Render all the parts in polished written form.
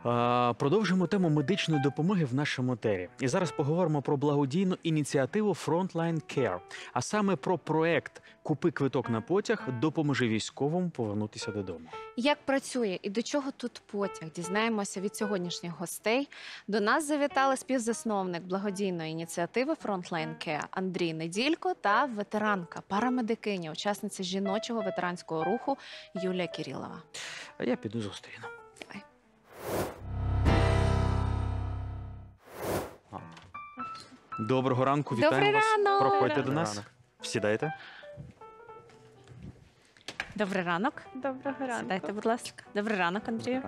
Продовжуємо тему медичної допомоги в нашому етері. І зараз поговоримо про благодійну ініціативу Frontline Care, а саме про проект «Купи квиток на потяг, допоможи військовому повернутися додому». Як працює і до чого тут потяг? Дізнаємося від сьогоднішніх гостей. До нас завітали співзасновник благодійної ініціативи Frontline Care Андрій Неділько та ветеранка, парамедикиня, учасниця жіночого ветеранського руху Юлія Кірілова. А я піду зустріну. Давай. Доброго ранку, Добрий вітаємо вас. ранок! Проходьте до нас. Сідайте. Добрий ранок. Доброго ранку. Сідайте, будь ласка. Добрий ранок, Андрію.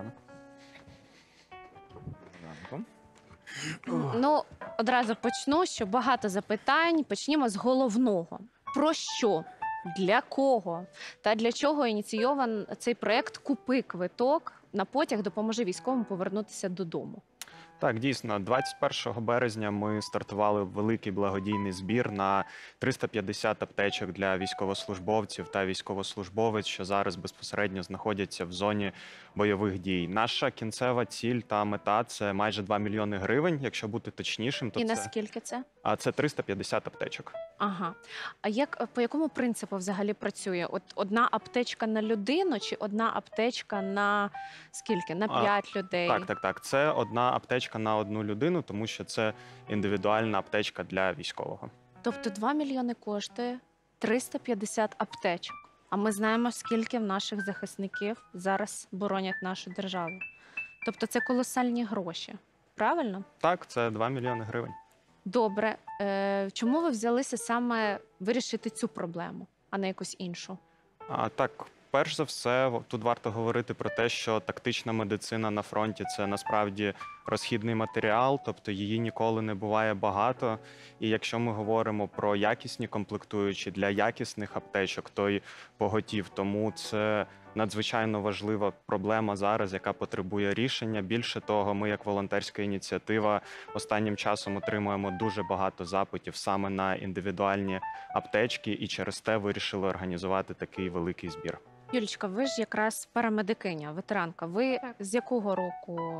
Ну, одразу почну, що багато запитань. Почнімо з головного. Про що? Для кого? Та для чого ініційований цей проєкт «Купи квиток на потяг, допоможи військовому повернутися додому»? Так, дійсно, 21 березня ми стартували великий благодійний збір на 350 аптечок для військовослужбовців та військовослужбовець, що зараз безпосередньо знаходяться в зоні бойових дій. Наша кінцева ціль та мета – це майже 2 мільйони гривень, якщо бути точнішим. То І наскільки це? це 350 аптечок. Ага. А по якому принципу взагалі працює? От одна аптечка на людину чи одна аптечка на скільки? На 5 людей? Так. Це одна аптечка на одну людину, тому що це індивідуальна аптечка для військового. Тобто 2 мільйони коштує 350 аптечок. А ми знаємо, скільки в наших захисників зараз боронять нашу державу. Тобто це колосальні гроші. Правильно? Так, це 2 мільйони гривень. Добре. Чому ви взялися саме вирішити цю проблему, а не якусь іншу? Так, перш за все, тут варто говорити про те, що тактична медицина на фронті – це насправді розхідний матеріал, тобто її ніколи не буває багато. І якщо ми говоримо про якісні комплектуючі для якісних аптечок, то й поготів. Тому це надзвичайно важлива проблема зараз, яка потребує рішення. Більше того, ми як волонтерська ініціатива останнім часом отримуємо дуже багато запитів саме на індивідуальні аптечки і через те вирішили організувати такий великий збір. Юлічка, ви ж якраз парамедикиня, ветеранка. Ви з якого року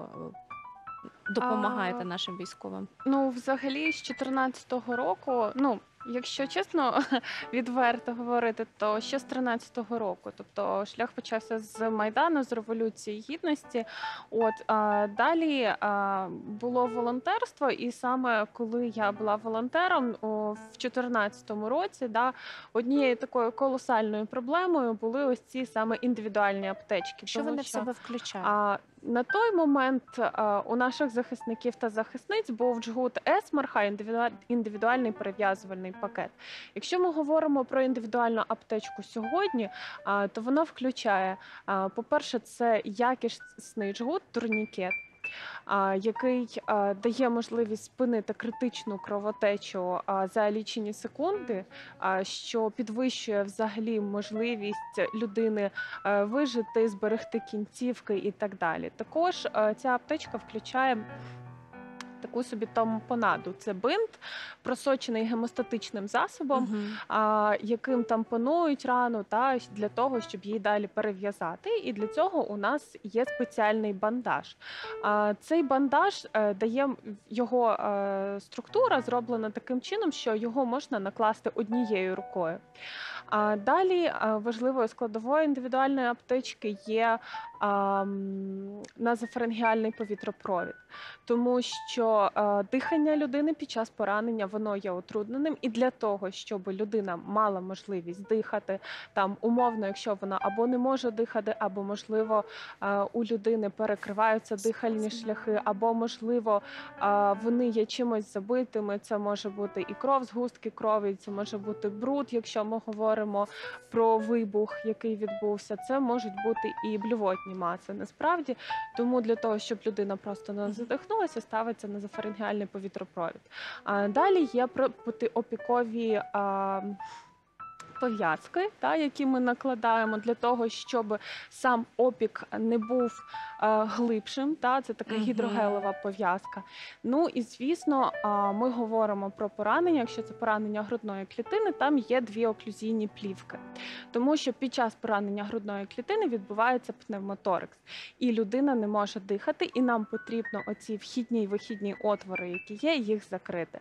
допомагаєте нашим військовим? Ну, взагалі, з 14-го року, якщо чесно, відверто говорити, то ще з 13-го року. Тобто шлях почався з Майдану, з Революції Гідності. Далі було волонтерство, і саме коли я була волонтером в 14-му році, однією такою колосальною проблемою були ось ці саме індивідуальні аптечки. Що вони в себе включають? На той момент у наших захисників та захисниць був джгут Есмерха, індивідуальний перев'язувальний пакет. Якщо ми говоримо про індивідуальну аптечку сьогодні, то вона включає, по-перше, це якісний джгут, турнікет, який дає можливість спинити критичну кровотечу за лічені секунди, що підвищує взагалі можливість людини вижити, зберегти кінцівки і так далі. Також ця аптечка включає таку собі тампонаду. Це бинт, просочений гемостатичним засобом, яким тампонують рану для того, щоб її далі перев'язати. І для цього у нас є спеціальний бандаж. Цей бандаж його структура зроблена таким чином, що його можна накласти однією рукою. Далі важливою складовою індивідуальної аптечки є назофарингеальний повітропровід, тому що дихання людини під час поранення воно є утрудненим, і для того, щоб людина мала можливість дихати, умовно, якщо вона або не може дихати, або, можливо, у людини перекриваються дихальні шляхи, або, можливо, вони є чимось забитими, це може бути і кров, згустки крові, це може бути бруд, якщо ми говоримо про вибух, який відбувся, це можуть бути і блювотні маси, насправді. Тому для того, щоб людина просто не задихнулася, ставиться назофарингеальний повітропровід. Далі є протиопікові пов'язки, які ми накладаємо для того, щоб сам опік не був глибшим. Це така Мгм. гідрогелева пов'язка. Ну і звісно, ми говоримо про поранення. Якщо це поранення грудної клітини, там є 2 оклюзійні плівки. Тому що під час поранення грудної клітини відбувається пневмоторакс, і людина не може дихати, і нам потрібно оці вхідні і вихідні отвори, які є, їх закрити.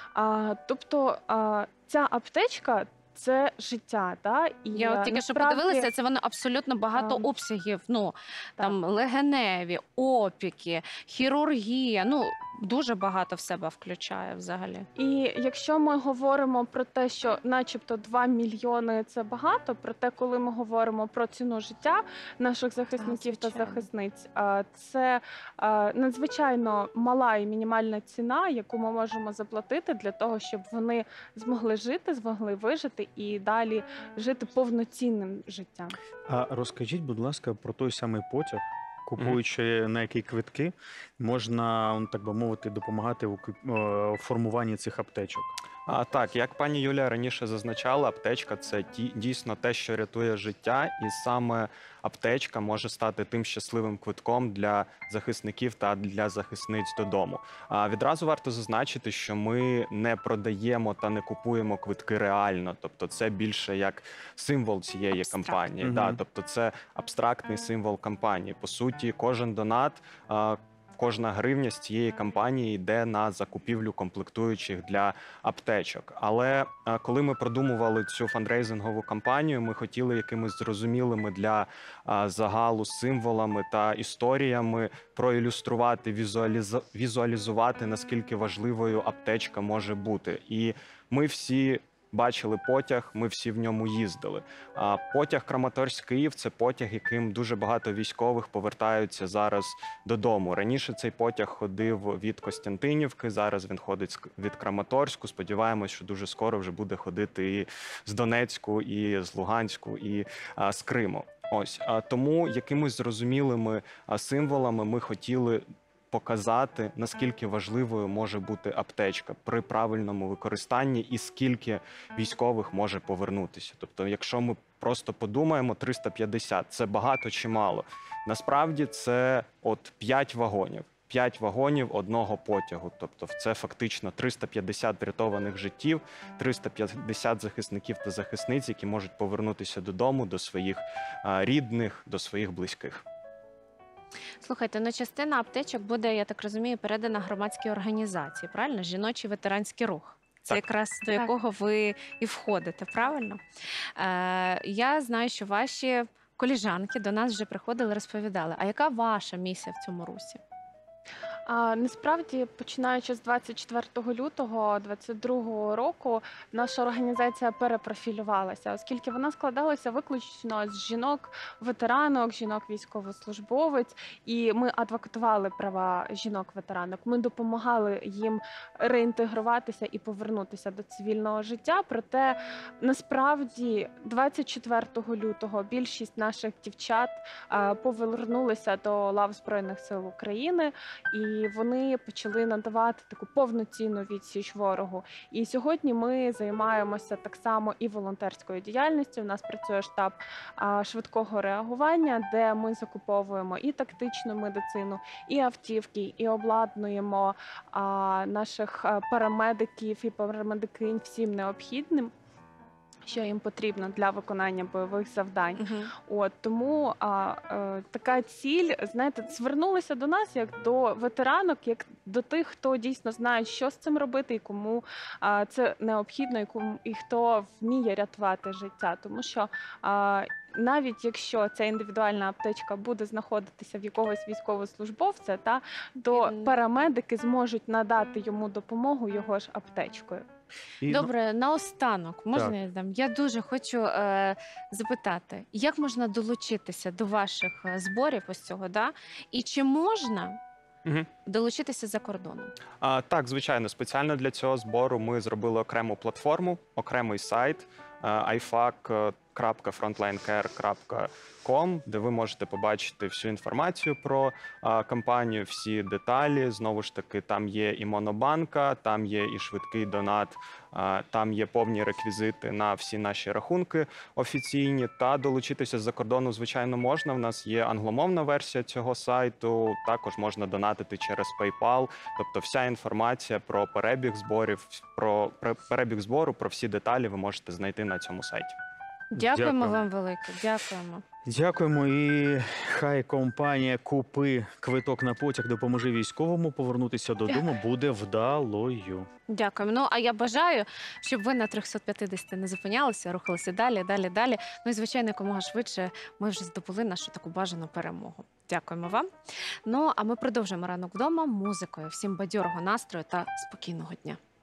Тобто ця аптечка – це життя, і Я от тільки що насправді, подивилася, це воно абсолютно багато Ем, обсягів. Ну, там легеневі, опіки, хірургія, ну, дуже багато в себе включає взагалі. І якщо ми говоримо про те, що начебто 2 мільйони – це багато, проте коли ми говоримо про ціну життя наших захисників та звичайно. захисниць, це надзвичайно мала і мінімальна ціна, яку ми можемо заплатити для того, щоб вони змогли жити, змогли вижити і далі жити повноцінним життям. А розкажіть, будь ласка, про той самий потяг, купуючи на які квитки можна, так би мовити, допомагати у формуванні цих аптечок. Так, як пані Юлія раніше зазначала, аптечка це дійсно те, що рятує життя, і саме аптечка може стати тим щасливим квитком для захисників та для захисниць додому. Відразу варто зазначити, що ми не продаємо та не купуємо квитки реально, тобто це більше як символ цієї кампанії. Мгм. Тобто це абстрактний символ кампанії. По суті, кожен донат, кожна гривня з цієї кампанії йде на закупівлю комплектуючих для аптечок. Але коли ми продумували цю фандрейзингову кампанію, ми хотіли якимись зрозумілими для загалу символами та історіями проілюструвати, візуалізувати, наскільки важливою аптечка може бути. І ми всі бачили потяг, ми всі в ньому їздили. Потяг Краматорськ-Київ – це потяг, яким дуже багато військових повертаються зараз додому. Раніше цей потяг ходив від Костянтинівки, зараз він ходить від Краматорську. Сподіваємось, що дуже скоро вже буде ходити і з Донецьку, і з Луганську, і з Криму. Тому якимись зрозумілими символами ми хотіли показати, наскільки важливою може бути аптечка при правильному використанні і скільки військових може повернутися. Тобто, якщо ми просто подумаємо, 350 – це багато чи мало? Насправді це 5 вагонів. 5 вагонів одного потягу. Тобто це фактично 350 врятованих життів, 350 захисників та захисниць, які можуть повернутися додому, до своїх рідних, до своїх близьких. Слухайте, частина аптечок буде, я так розумію, передана громадській організації, правильно? Жіночий ветеранський рух. Це Так. якраз до якого ви і входите, правильно? Я знаю, що ваші коліжанки до нас вже приходили, розповідали. А яка ваша місія в цьому русі? Насправді, починаючи з 24 лютого 2022 року, наша організація перепрофілювалася, оскільки вона складалася виключно з жінок-ветеранок, жінок-військовослужбовець, і ми адвокатували права жінок-ветеранок. Ми допомагали їм реінтегруватися і повернутися до цивільного життя. Проте, насправді, 24 лютого більшість наших дівчат повернулися до лав Збройних сил України, і вони почали надавати таку повноцінну відсіч ворогу. І сьогодні ми займаємося так само і волонтерською діяльністю. У нас працює штаб швидкого реагування, де ми закуповуємо і тактичну медицину, і автівки, і обладнуємо наших парамедиків і парамедикинь всім необхідним, що їм потрібно для виконання бойових завдань. Тому така ціль, знаєте, звернулися до нас як до ветеранок, як до тих, хто дійсно знає, що з цим робити, і кому це необхідно, і хто вміє рятувати життя. Тому що навіть якщо ця індивідуальна аптечка буде знаходитися в якогось військовослужбовця, то парамедики зможуть надати йому допомогу його ж аптечкою. Добре, наостанок, можна я дам? Я дуже хочу запитати, як можна долучитися до ваших зборів ось цього, і чи можна долучитися за кордоном? Так, звичайно, спеціально для цього збору ми зробили окрему платформу, окремий сайт, IFAC www.frontlinecare.com, де ви можете побачити всю інформацію про кампанію, всі деталі. Знову ж таки, там є і монобанка, там є і швидкий донат, там є повні реквізити на всі наші рахунки офіційні. Та долучитися з-за кордону, звичайно, можна. В нас є англомовна версія цього сайту, також можна донатити через PayPal. Тобто вся інформація про перебіг зборів, про перебіг збору, про всі деталі ви можете знайти на цьому сайті. Дякуємо Дякую. вам велике. Дякуємо. Дякуємо. І хай компанія «Купи квиток на потяг, допоможи військовому» повернутися додому буде вдалою. Дякуємо. Ну, а я бажаю, щоб ви на 350 не зупинялися, рухалися далі, далі, далі. Ну і, звичайно, якомога швидше ми вже здобули нашу таку бажану перемогу. Дякуємо вам. Ну, а ми продовжуємо ранок вдома музикою. Всім бадьорого настрою та спокійного дня.